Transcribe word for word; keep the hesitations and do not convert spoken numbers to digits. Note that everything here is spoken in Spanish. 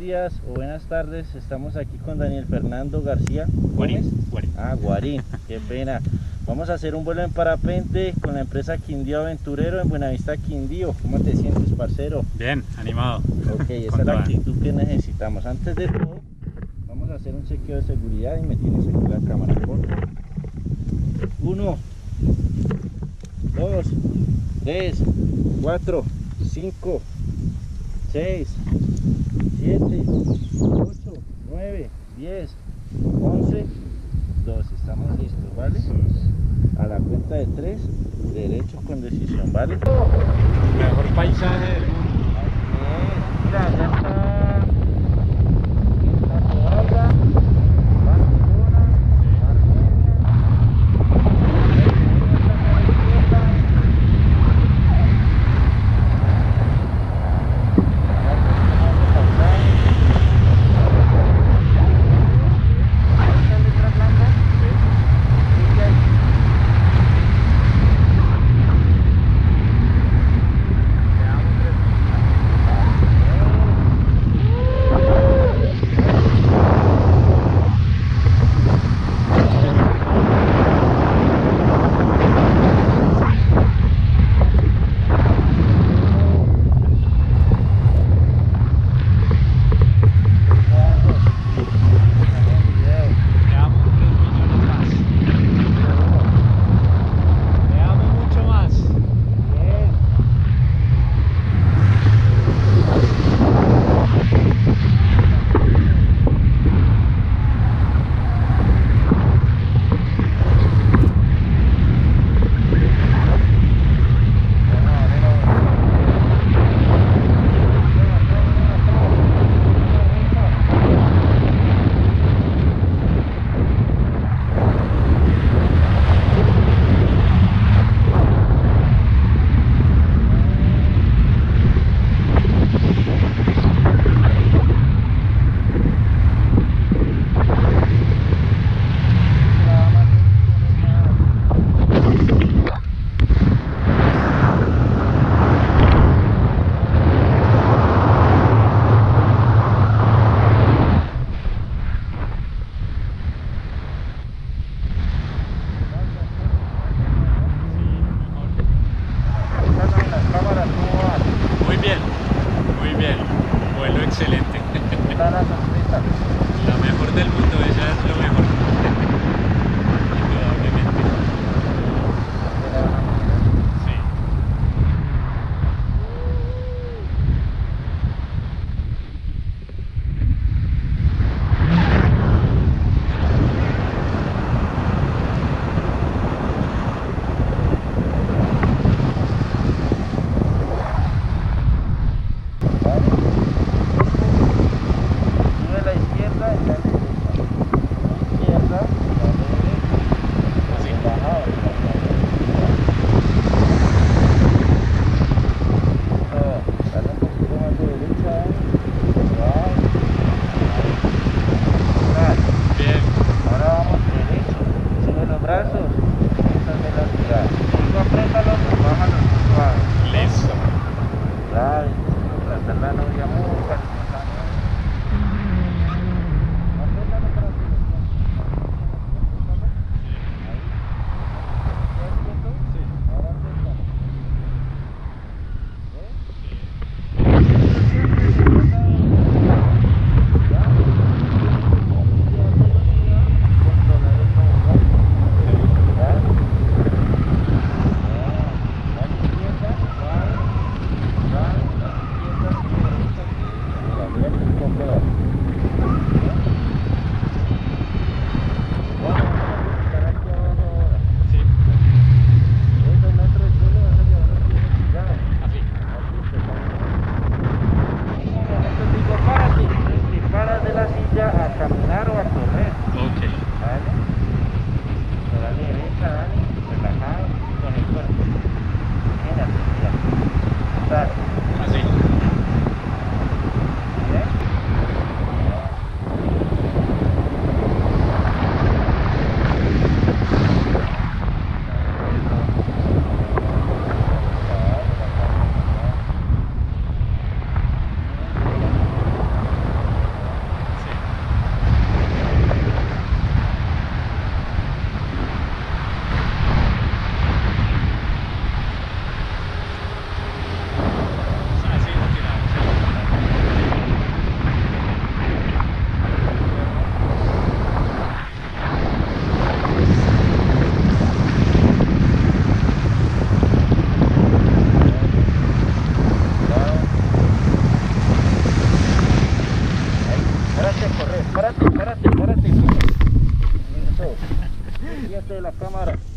días o buenas tardes. Estamos aquí con Daniel Fernando García Gómez. Guarín, Guarín. Ah, Guarín, qué pena. Vamos a hacer un vuelo en parapente con la empresa Quindío Aventurero en Buenavista, Quindío. ¿Cómo te sientes, parcero? Bien, animado. Ok, esa es la actitud que necesitamos. Antes de todo, vamos a hacer un chequeo de seguridad y me tienes aquí la cámara. Uno, dos, tres, cuatro, cinco, seis, siete, ocho, nueve, diez, once, doce. Estamos listos, ¿vale? A la cuenta de tres, derecho con decisión, ¿vale? Mejor paisaje del mundo. Mira, ya está la toalla, Barcelona, la mejor del mundo, ella es lo mejor. Indudablemente. Sí. frente de la cámara.